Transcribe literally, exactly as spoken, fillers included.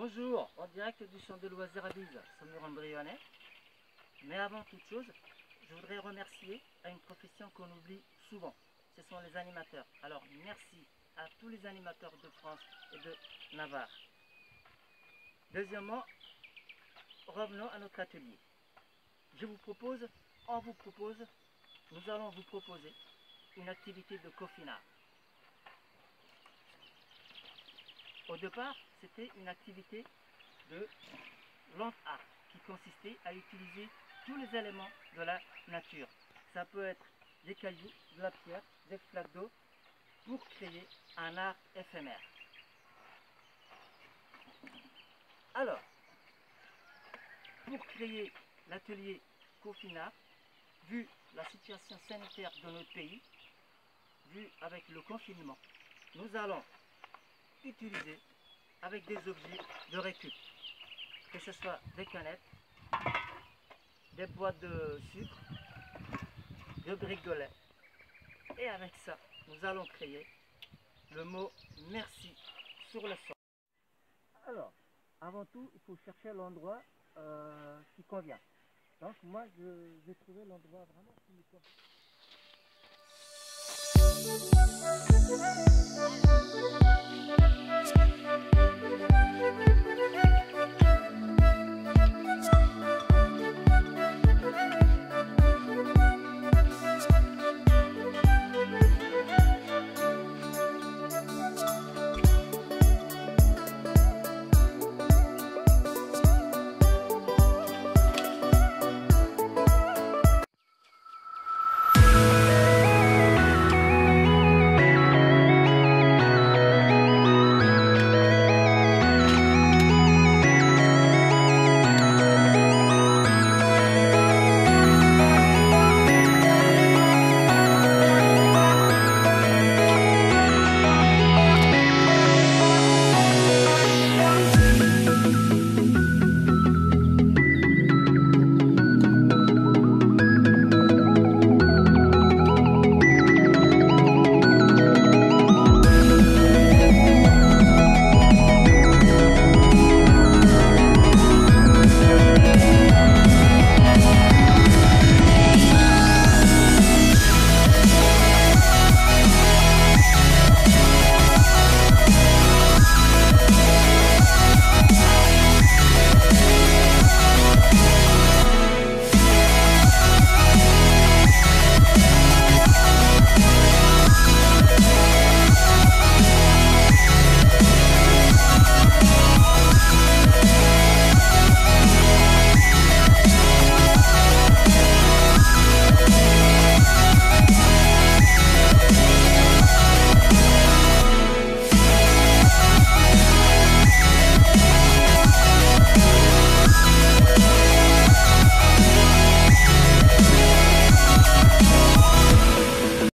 Bonjour, en direct du centre de loisirs à Bise, Saumur-en-Brionnais. Mais avant toute chose, je voudrais remercier à une profession qu'on oublie souvent. Ce sont les animateurs. Alors merci à tous les animateurs de France et de Navarre. Deuxièmement, revenons à notre atelier. Je vous propose, on vous propose, nous allons vous proposer une activité de cofinard. Au départ, c'était une activité de land art qui consistait à utiliser tous les éléments de la nature. Ça peut être des cailloux, de la pierre, des flaques d'eau pour créer un art éphémère. Alors, pour créer l'atelier cofinard, vu la situation sanitaire de notre pays, vu avec le confinement, nous allons utiliser avec des objets de récup, que ce soit des canettes, des boîtes de sucre, de briques de lait. Et avec ça, nous allons créer le mot merci sur le sol. Alors, avant tout, il faut chercher l'endroit euh, qui convient. Donc moi, je vais trouver l'endroit vraiment qui me convient. Thank you.